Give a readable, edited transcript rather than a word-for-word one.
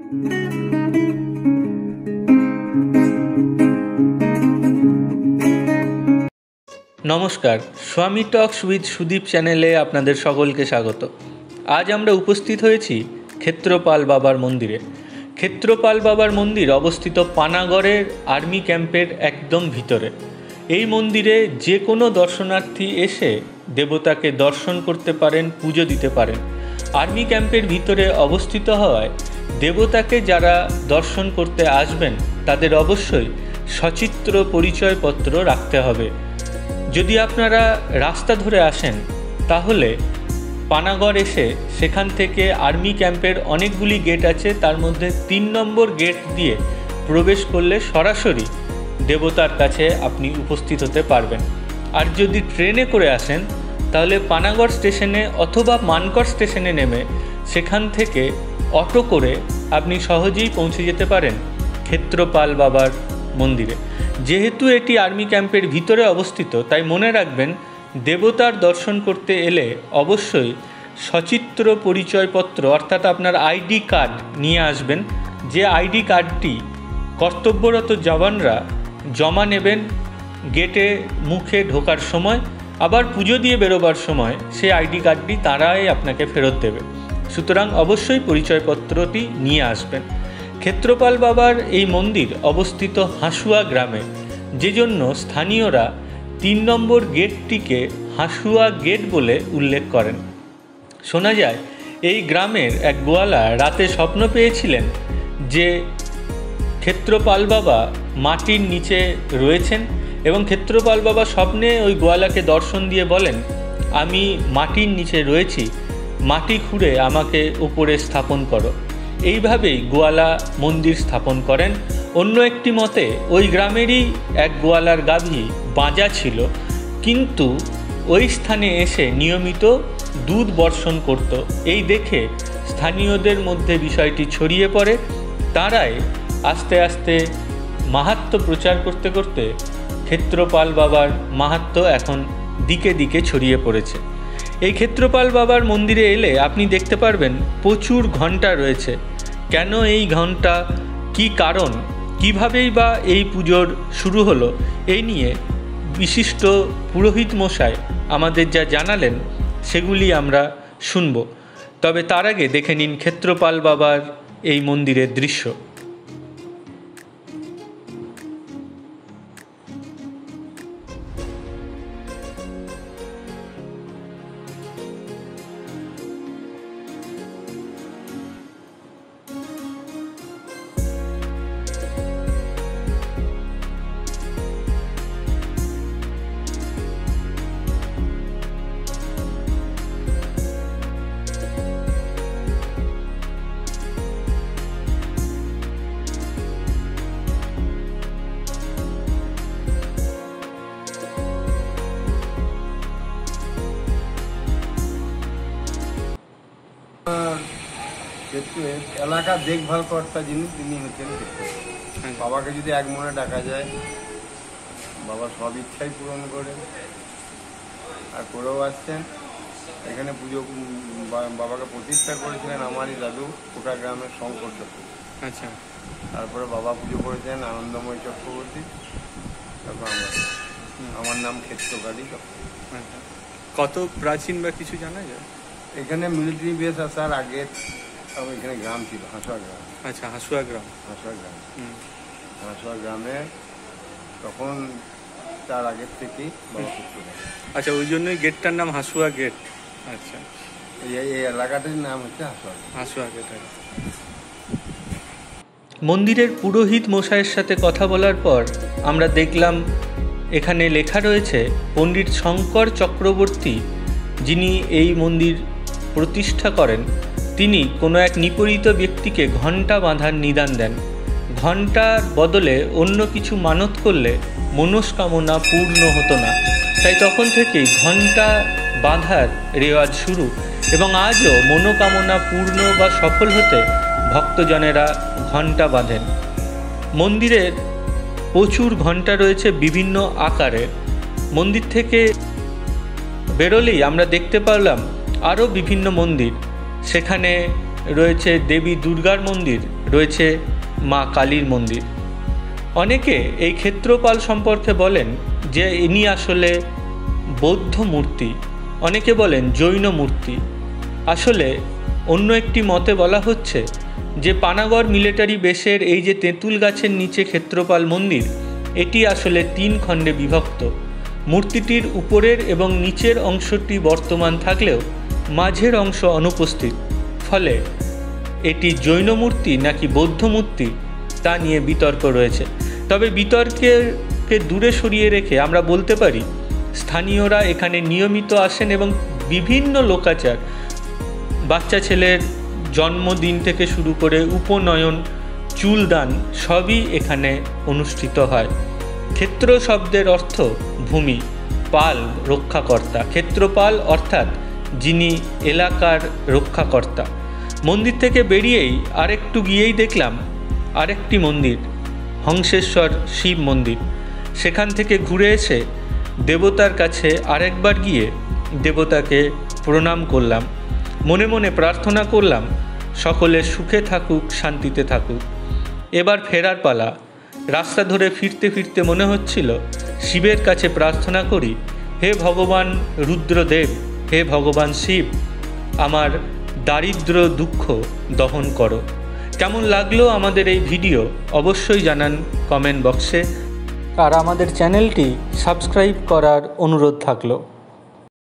नमस्कार, Swami talks with Sudip चैनेले आपनादेर सकलके स्वागत। आज आमरा उपस्थित हয়েছি क्षेत्रपाल बाबार मंदिरे। क्षेत्रपाल बाबार मंदिर अवस्थित पानागढ़ेर आर्मी कैम्पेर एकदम भितरे। এই মন্দিরে যে কোনো দর্শনার্থী এসে দেবতাকে দর্শন করতে পারেন, পুজো দিতে পারেন। আর্মি ক্যাম্পের ভিতরে অবস্থিত হওয়ায় দেবতাকে যারা দর্শন করতে আসবেন তাদের অবশ্যই সচিত্র পরিচয়পত্র রাখতে হবে। যদি আপনারা রাস্তা ধরে আসেন তাহলে পানাগড় এসে সেখান থেকে আর্মি ক্যাম্পের অনেকগুলি গেট আছে, তার মধ্যে ৩ নম্বর গেট দিয়ে প্রবেশ করলে সরাসরি দেবতার কাছে আপনি উপস্থিত হতে পারবেন। আর যদি ট্রেনে করে আসেন তাহলে পানাগড় স্টেশনে অথবা মানকড় স্টেশনে নেমে সেখান থেকে অটো করে আপনি সহজেই পৌঁছে যেতে পারেন ক্ষেত্রপাল বাবার মন্দিরে। যেহেতু এটি আর্মি ক্যাম্পের ভিতরে অবস্থিত তাই মনে রাখবেন দেবতার দর্শন করতে এলে অবশ্যই সচিত্র পরিচয়পত্র অর্থাৎ আপনার আইডি কার্ড নিয়ে আসবেন। যে আইডি কার্ডটি কর্তব্যরত জওয়ানরা জমা নেবেন গেটে মুখে ঢোকার সময়, আবার পুজো দিয়ে বেরোবার সময় সেই আইডি কার্ডটি তারাই আপনাকে ফেরত দেবে। সুতরাং অবশ্যই পরিচয়পত্রটি নিয়ে আসবেন। ক্ষেত্রপাল বাবার এই মন্দির অবস্থিত হাঁসুয়া গ্রামে, যে জন্য স্থানীয়রা ৩ নম্বর গেটটিকে হাঁসুয়া গেট বলে উল্লেখ করেন। শোনা যায় এই গ্রামের এক গোয়ালা রাতে স্বপ্ন পেয়েছিলেন যে ক্ষেত্রপাল বাবা মাটির নিচে রয়েছেন এবং ক্ষেত্রপাল বাবা স্বপ্নে ওই গোয়ালাকে দর্শন দিয়ে বলেন, আমি মাটির নিচে রয়েছি, মাটি খুঁড়ে আমাকে উপরে স্থাপন করো। এইভাবেই গোয়ালা মন্দির স্থাপন করেন। অন্য একটি মতে ওই গ্রামেরই এক গোয়ালার গাভী বাঁজা ছিল, কিন্তু ওই স্থানে এসে নিয়মিত দুধ বর্ষণ করত। এই দেখে স্থানীয়দের মধ্যে বিষয়টি ছড়িয়ে পড়ে। তারাই আস্তে আস্তে মাহাত্ম্য প্রচার করতে করতে ক্ষেত্রপাল বাবার মাহাত্ম্য এখন দিকে দিকে ছড়িয়ে পড়েছে। এই ক্ষেত্রপাল বাবার মন্দিরে এলে আপনি দেখতে পারবেন প্রচুর ঘণ্টা রয়েছে। কেন এই ঘণ্টা, কি কারণ, কীভাবেই বা এই পুজোর শুরু হলো, এই নিয়ে বিশিষ্ট পুরোহিত মশাই আমাদের যা জানালেন সেগুলি আমরা শুনব। তবে তার আগে দেখে নিন ক্ষেত্রপাল বাবার এই মন্দিরের দৃশ্য। এলাকা দেখভাল কর্তা যিনি তিনি হচ্ছেন বাবাকে যদি এক মনে ডাকা যায় বাবা সব ইচ্ছাই পূরণ করে আর করেও আসছেন। এখানে পুজো বাবাকে প্রতিষ্ঠা করেছিলেন আমারই দাদু কোটা গ্রামের শঙ্কর চক্রবর্তী। আচ্ছা, তারপরে বাবা পুজো করেছেন আনন্দময় চক্রবর্তী, তারপর আমার নাম ক্ষেত্রকালী চক্রবর্তী। কত প্রাচীন বা কিছু জানা যায়? এখানে মিলিটারি বেস আসার আগে এখানে গ্রাম ছিল হাঁসুয়া গ্রাম। আচ্ছা, হাঁসুয়া গ্রাম। হাঁসুয়া গ্রামে তখন তার আগের থেকেই বাবা পুজো। আচ্ছা, ওই জন্যই গেটটার নাম হাঁসুয়া গেট। আচ্ছা, এই এলাকাটির নাম হচ্ছে হাঁসুয়া গেট। মন্দিরের পুরোহিত মশাইয়ের সাথে কথা বলার পর আমরা দেখলাম এখানে লেখা রয়েছে পণ্ডিত শঙ্কর চক্রবর্তী যিনি এই মন্দির প্রতিষ্ঠা করেন, তিনি কোনো এক নিপীড়িত ব্যক্তিকে ঘণ্টা বাঁধার নিদান দেন। ঘণ্টার বদলে অন্য কিছু মানত করলে মনস্কামনা পূর্ণ হতো না, তাই তখন থেকেই ঘণ্টা বাঁধার রেওয়াজ শুরু এবং আজও মনোকামনা পূর্ণ বা সফল হতে ভক্তজনেরা ঘণ্টা বাঁধেন। মন্দিরের প্রচুর ঘণ্টা রয়েছে বিভিন্ন আকারের। মন্দির থেকে বেরোলেই আমরা দেখতে পেলাম আরও বিভিন্ন মন্দির। সেখানে রয়েছে দেবী দুর্গার মন্দির, রয়েছে মা কালীর মন্দির। অনেকে এই ক্ষেত্রপাল সম্পর্কে বলেন যে ইনি আসলে বৌদ্ধ মূর্তি, অনেকে বলেন জৈন মূর্তি। আসলে অন্য একটি মতে বলা হচ্ছে যে পানাগড় মিলিটারি বেসের এই যে তেঁতুল গাছের নিচে ক্ষেত্রপাল মন্দির, এটি আসলে 3 খণ্ডে বিভক্ত। মূর্তিটির উপরের এবং নিচের অংশটি বর্তমান থাকলেও মাঝের অংশ অনুপস্থিত। ফলে এটি জৈন মূর্তি নাকি বৌদ্ধ মূর্তি তা নিয়ে বিতর্ক রয়েছে। তবে বিতর্ককে দূরে সরিয়ে রেখে আমরা বলতে পারি স্থানীয়রা এখানে নিয়মিত আসেন এবং বিভিন্ন লোকাচার, বাচ্চা ছেলের জন্মদিন থেকে শুরু করে উপনয়ন, চুলদান সবই এখানে অনুষ্ঠিত হয়। ক্ষেত্র শব্দের অর্থ ভূমি, পাল রক্ষাকর্তা। ক্ষেত্রপাল অর্থাৎ যিনি এলাকার রক্ষাকর্তা। মন্দির থেকে বেরিয়েই আরেকটু গিয়েই দেখলাম আরেকটি মন্দির, হংসেশ্বর শিব মন্দির। সেখান থেকে ঘুরে এসে দেবতার কাছে আরেকবার গিয়ে দেবতাকে প্রণাম করলাম, মনে মনে প্রার্থনা করলাম সকলে সুখে থাকুক, শান্তিতে থাকুক। এবার ফেরার পালা। রাস্তা ধরে ফিরতে ফিরতে মনে হচ্ছিল শিবের কাছে প্রার্থনা করি, হে ভগবান রুদ্রদেব, হে ভগবান শিব, আমার দারিদ্র দুঃখ দহন করো। কেমন লাগলো আমাদের এই ভিডিও অবশ্যই জানান কমেন্ট বক্সে, আর আমাদের চ্যানেলটি সাবস্ক্রাইব করার অনুরোধ থাকলো।